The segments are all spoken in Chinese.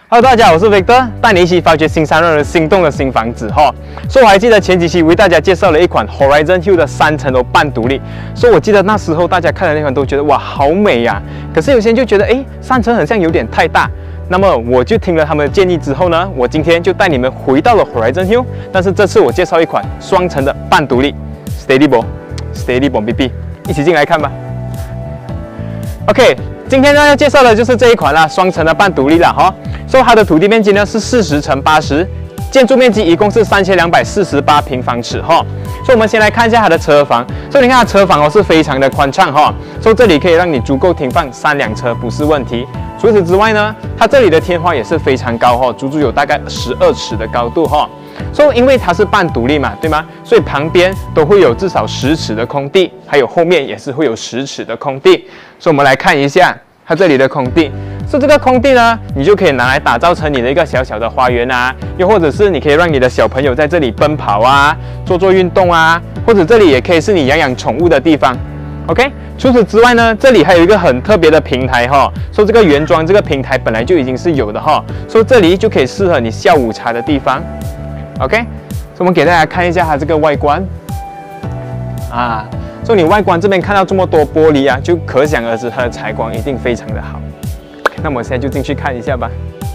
Hello， 大家好，我是 Victor， 带你一起发掘新山让人心动的新房子哈。所以我还记得前几期为大家介绍了一款 Horizon Hill 的3层楼半独立，所以我记得那时候大家看了那款都觉得哇好美呀，可是有些人就觉得3层好像有点太大。那么我就听了他们的建议之后呢，我今天就带你们回到了 Horizon Hill， 但是这次我介绍一款双层的半独立 Steady Bom BB， 一起进来看吧。OK。 今天呢要介绍的就是这一款啦，双层的半独立啦哈。所以它的土地面积呢是40乘80，建筑面积一共是3248平方尺哈。所以我们先来看一下它的车房。所以你看它车房是非常的宽敞哈，所以这里可以让你足够停放3辆车不是问题。除此之外呢，它这里的天花也是非常高哈，足足有大概12尺的高度哈。所以因为它是半独立嘛，对吗？所以旁边都会有至少10尺的空地，还有后面也是会有10尺的空地。所以我们来看一下它这里的空地。所以这个空地呢，你就可以拿来打造成你的一个小小的花园啊，又或者是你可以让你的小朋友在这里奔跑啊，做运动啊，或者这里也可以是你养宠物的地方。OK， 除此之外呢，这里还有一个很特别的平台哈，说这个原装这个平台本来就已经是有的哈，所以这里就可以适合你下午茶的地方。OK， 所以我们给大家看一下它这个外观啊，所以你外观这边看到这么多玻璃啊，就可想而知它的采光一定非常的好。那么我现在就进去看一下吧。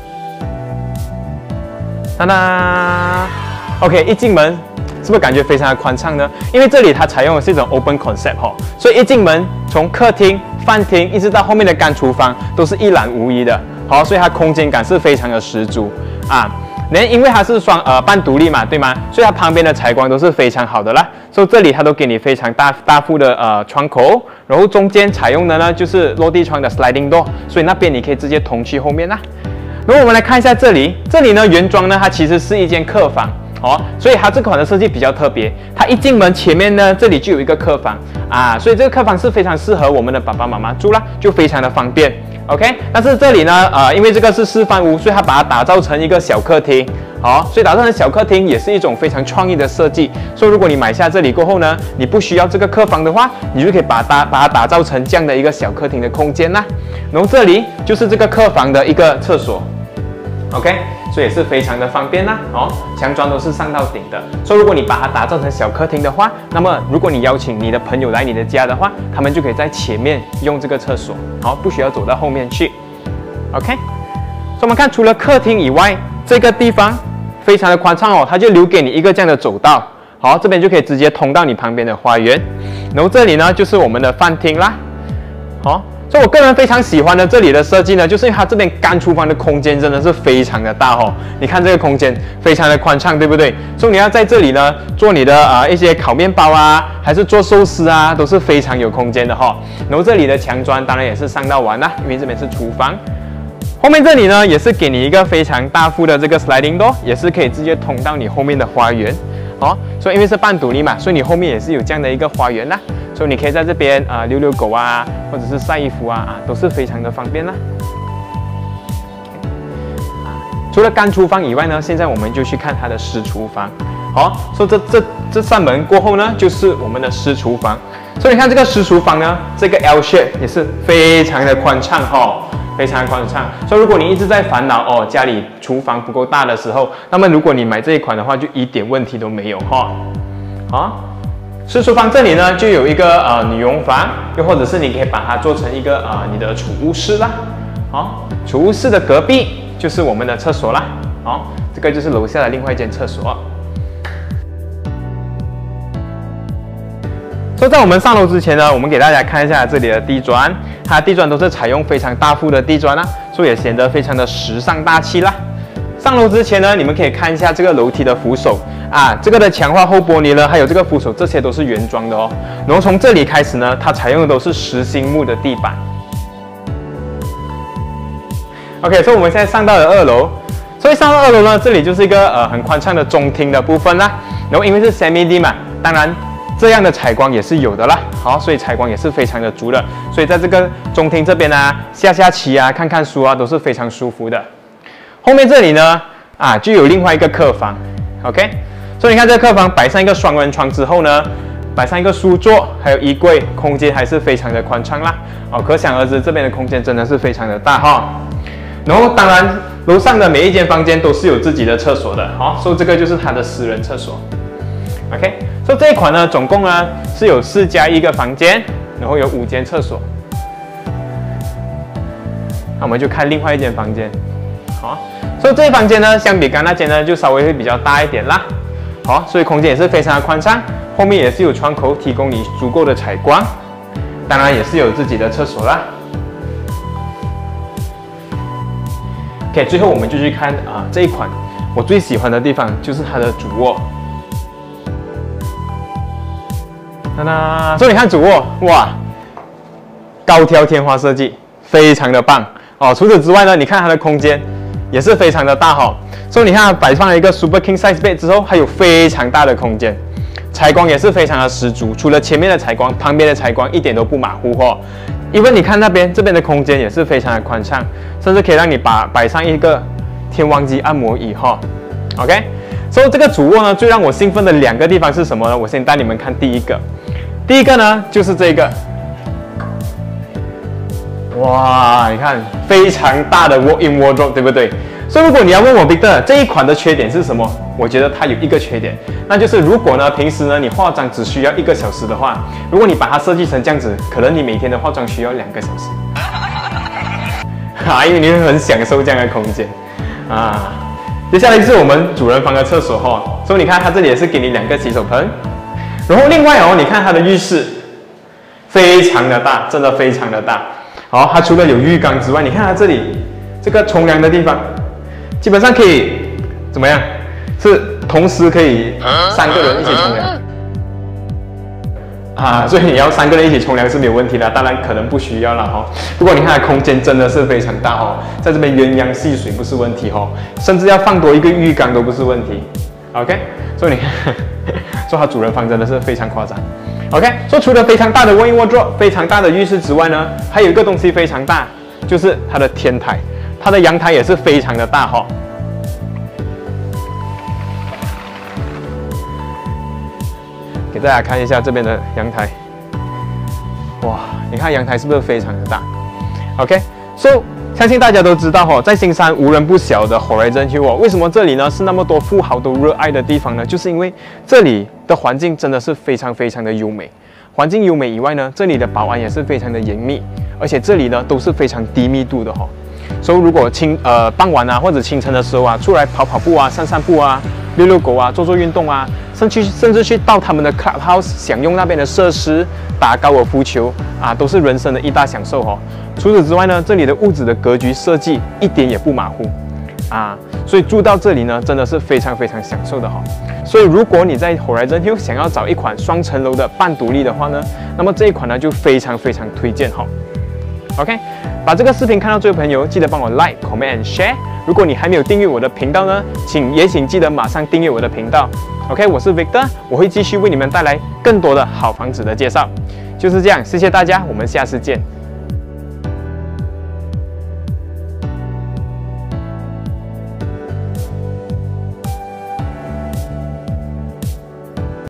当当 ，OK， 一进门是不是感觉非常的宽敞呢？因为这里它采用的是一种 open concept 哈，所以一进门从客厅、饭厅一直到后面的干厨房都是一览无遗的，好，所以它空间感是非常的十足啊。因为它是半独立嘛，对吗？所以它旁边的采光都是非常好的啦。所以这里它都给你非常大幅的窗口，然后中间采用的呢就是落地窗的 sliding door， 所以那边你可以直接通去后面啦。然后我们来看一下这里呢原装呢它其实是一间客房哦，所以它这款的设计比较特别。它一进门前面呢这里就有一个客房啊，所以这个客房是非常适合我们的爸爸妈妈住啦，就非常的方便。OK， 但是这里呢，因为这个是示范屋，所以它把它打造成一个小客厅，好，所以打造成小客厅也是一种非常创意的设计。所以如果你买下这里过后呢，你不需要这个客房的话，你就可以把它打造成这样的一个小客厅的空间啦。然后这里就是这个客房的一个厕所 ，OK， 所以也是非常的方便啦。哦，墙砖都是上到顶的，所以如果你把它打造成小客厅的话，那么如果你邀请你的朋友来你的家的话，他们就可以在前面用这个厕所，好，不需要走到后面去。OK， 所以我们看除了客厅以外，这个地方非常的宽敞哦，它就留给你一个这样的走道，好，这边就可以直接通到你旁边的花园。然后这里呢就是我们的饭厅啦，好。所以我个人非常喜欢的这里的设计呢，就是因为它这边干厨房的空间真的是非常的大哦。你看这个空间非常的宽敞，对不对？所以你要在这里呢做你的一些烤面包啊，还是做寿司啊，都是非常有空间的哈。然后这里的墙砖当然也是上到完啦，因为这边是厨房。后面这里呢也是给你一个非常大幅的这个 sliding door， 也是可以直接通到你后面的花园。好，所以因为是半独立嘛，所以你后面也是有这样的一个花园啦。所以你可以在这边遛狗啊，或者是晒衣服啊，都是非常的方便啦。除了干厨房以外呢，现在我们就去看它的湿厨房。好，所以这扇门过后呢，就是我们的湿厨房。所以你看这个湿厨房呢，这个 L shape 也是非常的宽敞哈，非常宽敞。所以如果你一直在烦恼哦，家里厨房不够大的时候，那么如果你买这一款的话，就一点问题都没有哈。好。湿厨房这里呢，就有一个女佣房，又或者是你可以把它做成一个你的储物室啦。好，储物室的隔壁就是我们的厕所啦。好，这个就是楼下的另外一间厕所。所以在我们上楼之前呢，我们给大家看一下这里的地砖，它的地砖都是采用非常大幅的地砖啦，所以也显得非常的时尚大气啦。上楼之前呢，你们可以看一下这个楼梯的扶手啊，这个的强化后玻璃呢，还有这个扶手，这些都是原装的哦。然后从这里开始呢，它采用的都是实心木的地板。OK， 所以我们现在上到了2楼，所以上到2楼呢，这里就是一个很宽敞的中厅的部分啦。然后因为是 semi-D 嘛，当然这样的采光也是有的啦。好，所以采光也是非常的足的。所以在这个中厅这边啊，下棋啊，看看书啊，都是非常舒服的。后面这里呢，就有另外一个客房 ，OK， 所以你看这个客房摆上一个双人床之后呢，摆上一个书桌，还有衣柜，空间还是非常的宽敞啦。哦，可想而知这边的空间真的是非常的大哈。 然后当然楼上的每一间房间都是有自己的厕所的，好，所以这个就是它的私人厕所。OK， 所以这一款呢，总共呢是有4+1个房间，然后有5间厕所。那我们就看另外一间房间，好，所以这一房间呢，相比刚那间呢，就稍微会比较大一点啦。好，所以空间也是非常的宽敞，后面也是有窗口提供你足够的采光，当然也是有自己的厕所啦。OK， 最后我们就去看这一款我最喜欢的地方就是它的主卧。当当，所以你看主卧，哇，高挑天花设计，非常的棒哦。除此之外呢，你看它的空间也是非常的大哈。所以你看它摆放了一个 Super King Size Bed 之后，还有非常大的空间，采光也是非常的十足。除了前面的采光，旁边的采光一点都不马虎哦。因为你看这边的空间也是非常的宽敞，甚至可以让你摆上一个天王级按摩椅哈。OK， 所以这个主卧呢，最让我兴奋的2个地方是什么呢？我先带你们看第一个呢，就是这个，哇，你看非常大的 walk-in wardrobe， 对不对？所以如果你要问我 Victor 这一款的缺点是什么，我觉得它有一个缺点，那就是如果呢平时呢你化妆只需要1个小时的话，如果你把它设计成这样子，可能你每天的化妆需要2个小时，因为你会很享受这样的空间啊。接下来就是我们主人房的厕所哈，所以你看它这里也是给你2个洗手盆。然后另外哦，你看它的浴室非常的大，真的非常的大。好，它除了有浴缸之外，你看它这里这个冲凉的地方，基本上可以怎么样？是同时可以3个人一起冲凉所以你要3个人一起冲凉是没有问题的，当然可能不需要了哈。不过你看它空间真的是非常大哦，在这边鸳鸯戏水不是问题哦，甚至要放多1个浴缸都不是问题。OK， 所以你看。说它主人房真的是非常夸张 ，OK。说除了非常大的walk-in wardrobe、非常大的浴室之外呢，还有一个东西非常大，就是它的天台，它的阳台也是非常的大哈。给大家看一下这边的阳台，哇，你看阳台是不是非常的大 ？OK， 相信大家都知道哈，在新山无人不晓的 Horizon Hill 哦，为什么这里呢是那么多富豪都热爱的地方呢？就是因为这里的环境真的是非常非常的优美。环境优美以外呢，这里的保安也是非常的严密，而且这里呢都是非常低密度的哈。所以如果傍晚啊或者清晨的时候啊，出来跑步啊、散步啊、遛狗啊、做运动啊，甚至去到他们的 clubhouse 享用那边的设施，打高尔夫球啊，都是人生的一大享受哦。除此之外呢，这里的屋子的格局设计一点也不马虎所以住到这里呢，真的是非常非常享受的哈。所以如果你在 Horizon Hill 想要找一款双层楼的半独立的话呢，那么这一款呢就非常非常推荐哈。OK， 把这个视频看到最后的朋友，记得帮我 like、comment and share。如果你还没有订阅我的频道呢，请记得马上订阅我的频道。OK， 我是 Victor， 我会继续为你们带来更多的好房子的介绍。就是这样，谢谢大家，我们下次见。